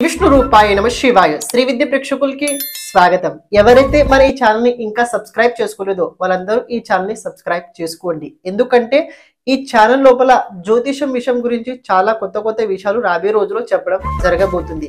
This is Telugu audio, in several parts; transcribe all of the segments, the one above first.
విష్ణు రూపాయ నమ శివాయ శ్రీ విద్య ప్రేక్షకులకి స్వాగతం. ఎవరైతే మన ఈ ఛానల్ ని ఇంకా సబ్స్క్రైబ్ చేసుకోలేదో వాళ్ళందరూ ఈ ఛానల్ ని సబ్స్క్రైబ్ చేసుకోండి. ఎందుకంటే ఈ ఛానల్ లోపల జ్యోతిషం విషయం గురించి చాలా కొత్త విషయాలు రాబోయే రోజుల్లో చెప్పడం జరగబోతుంది.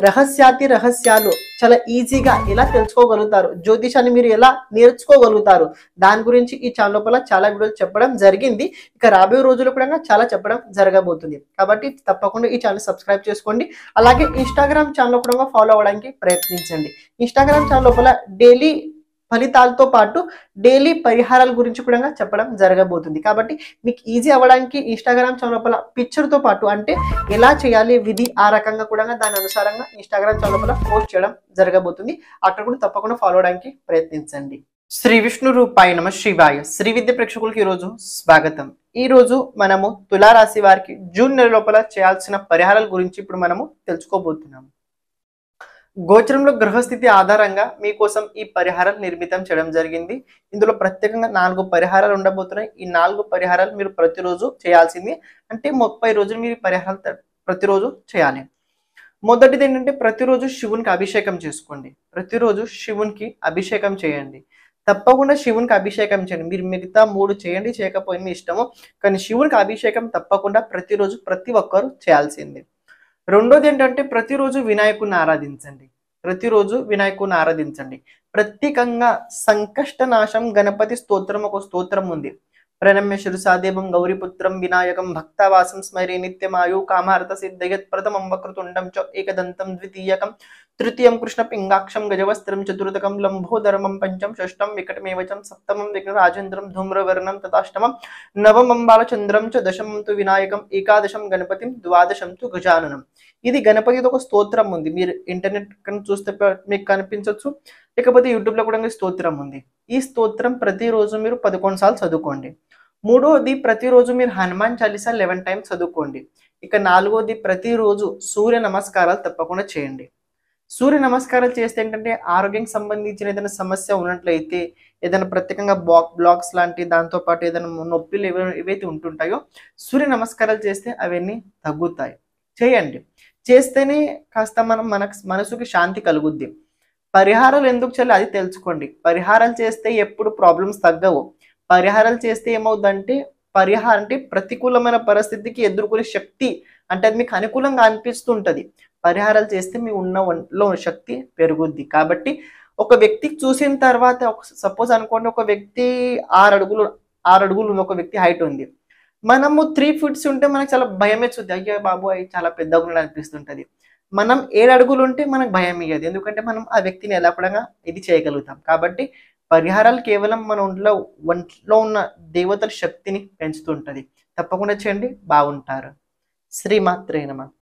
రహస్యాలు చాలా ఈజీగా ఎలా తెలుసుకోగలుగుతారు, జ్యోతిషాన్ని మీరు ఎలా నేర్చుకోగలుగుతారు, దాని గురించి ఈ ఛానల్ లోపల చాలా వీడియోలు చెప్పడం జరిగింది. ఇక రాబోయే రోజుల్లో కూడా చాలా చెప్పడం జరగబోతుంది. కాబట్టి తప్పకుండా ఈ ఛానల్ సబ్స్క్రైబ్ చేసుకోండి. అలాగే ఇన్స్టాగ్రామ్ ఛానల్ కూడా ఫాలో అవ్వడానికి ప్రయత్నించండి. ఇన్స్టాగ్రామ్ ఛానల్ లోపల డైలీ ఫలితాలతో పాటు డైలీ పరిహారాల గురించి కూడా చెప్పడం జరగబోతుంది. కాబట్టి మీకు ఈజీ అవ్వడానికి ఇన్స్టాగ్రామ్ ఛానల్ లోపల పిక్చర్ తో పాటు అంటే ఎలా చేయాలి విధి ఆ రకంగా కూడా దాని అనుసారంగా ఇన్స్టాగ్రామ్ ఛానల్ లోపల పోస్ట్ చేయడం జరగబోతుంది. అక్కడ కూడా తప్పకుండా ఫాలో అవడానికి ప్రయత్నించండి. శ్రీ విష్ణు రూపాయ నమ శివాయ శ్రీ విద్య ప్రేక్షకులకి ఈ రోజు స్వాగతం. ఈ రోజు మనము తులారాశి వారికి జూన్ నెల లోపల చేయాల్సిన పరిహారాల గురించి ఇప్పుడు మనము తెలుసుకోబోతున్నాము. గోచరంలో గ్రహస్థితి ఆధారంగా మీకోసం ఈ పరిహారాలు నిర్మితం చేయడం జరిగింది. ఇందులో ప్రత్యేకంగా 4 పరిహారాలు ఉండబోతున్నాయి. ఈ 4 పరిహారాలు మీరు ప్రతిరోజు చేయాల్సింది. అంటే 30 రోజులు మీరు పరిహారాలు ప్రతిరోజు చేయాలి. మొదటిది ఏంటంటే ప్రతిరోజు శివునికి అభిషేకం చేసుకోండి. ప్రతిరోజు శివునికి అభిషేకం చేయండి. తప్పకుండా శివునికి అభిషేకం చేయండి. మీరు మిగతా 3 చేయండి, చేయకపోయిన మీ ఇష్టము. కానీ శివునికి అభిషేకం తప్పకుండా ప్రతిరోజు ప్రతి ఒక్కరు చేయాల్సిందే. రెండోది ఏంటంటే ప్రతిరోజు వినాయకుడిని ఆరాధించండి. ప్రతిరోజు వినాయకుడిని ఆరాధించండి. ప్రత్యేకంగా సంకష్ట నాశం గణపతి స్తోత్రం ఒక స్తోత్రం ఉంది. ప్రణమ్య శిరసాదేవం గౌరీపుత్రం వినాయకం భక్తవాసం స్మరే నిత్యమాయు కామార్థ సిద్ధయత్ ప్రథమం వక్రతుండం చ ఏకదంతం ద్వితీయకం తృతీయం కృష్ణ పింగాక్షం గజవస్త్రం చతుర్థకం లంబోధరమం పంచం షష్టం వికటమేవచం సప్తమం విఘ్నరాజేంద్రం ధూమ్రవర్ణం తథాష్టమం నవమం బాలచంద్రం చ దశమం తు వినాయకం ఏకాదశం గణపతిం ద్వాదశం తు గజాననం. ఇది గణపతితో ఒక స్తోత్రం ఉంది. మీరు ఇంటర్నెట్ చూస్తే మీకు కనిపించవచ్చు, లేకపోతే యూట్యూబ్ లో కూడా స్తోత్రం ఉంది. ఈ స్తోత్రం ప్రతిరోజు మీరు 11 సార్లు చదువుకోండి. మూడోది ప్రతిరోజు మీరు హనుమాన్ చాలీసా 11 టైమ్స్ చదువుకోండి. ఇక నాలుగోది ప్రతిరోజు సూర్య నమస్కారాలు తప్పకుండా చేయండి. సూర్య నమస్కారాలు చేస్తే ఏంటంటే ఆరోగ్యానికి సంబంధించిన ఏదైనా సమస్య ఉన్నట్లయితే, ఏదైనా ప్రత్యేకంగా బ్లాక్స్ లాంటి దాంతో పాటు ఏదైనా నొప్పిలు ఏవైతే ఉంటుంటాయో సూర్య నమస్కారాలు చేస్తే అవన్నీ తగ్గుతాయి. చేయండి. చేస్తేనే కాస్త మనసుకి శాంతి కలుగుద్ది. పరిహారాలు ఎందుకు చేయాలి అది తెలుసుకోండి. పరిహారాలు చేస్తే ఎప్పుడు ప్రాబ్లమ్స్ తగ్గవు. పరిహారాలు చేస్తే ఏమవుతుందంటే పరిహారం అంటే ప్రతికూలమైన పరిస్థితికి ఎదుర్కొనే శక్తి, అంటే అది మీకు అనుకూలంగా అనిపిస్తుంటది. పరిహారాలు చేస్తే మీ ఒంట్లో శక్తి పెరుగుద్ది. కాబట్టి ఒక వ్యక్తికి చూసిన తర్వాత సపోజ్ అనుకోండి, ఒక వ్యక్తి 6 అడుగులు ఒక వ్యక్తి హైట్ ఉంది. మనము 3 ఫీట్స్ ఉంటే మనకు చాలా భయం వేస్తుంది. అయ్యో బాబు అవి చాలా పెద్దగా అనిపిస్తుంటది. మనం 7 అడుగులు ఉంటే మనకు భయం ఇయ్యదు. ఎందుకంటే మనం ఆ వ్యక్తిని ఎలా కూడా ఇది చేయగలుగుతాం. కాబట్టి పరిహారాలు కేవలం మన ఒంట్లో ఉన్న దేవతల శక్తిని పెంచుతుంటది. తప్పకుండా చేయండి, బాగుంటారు. శ్రీమాత్రే నమః.